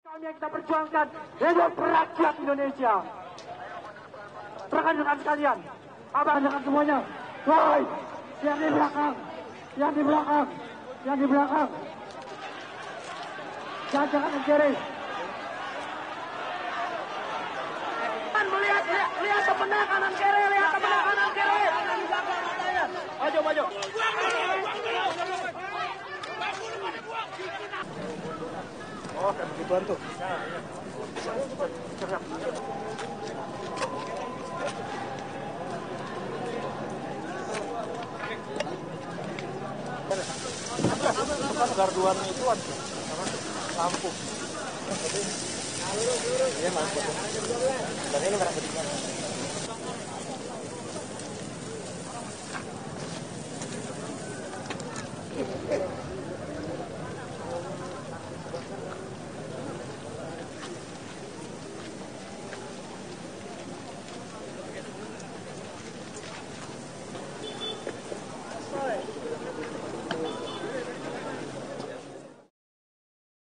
Kami yang kita perjuangkan hidup rakyat Indonesia. Rekan-rekan sekalian, abang-abang semuanya, woi, yang di belakang, yang di belakang, yang di belakang, jangan kiri. Lihat sebelah kanan kiri, lihat sebelah kanan kiri. Maju, maju. Oh, kayak begituan tuh. Garduan itu ada lampu. Iya, lampu. Dan ini merah ketiga.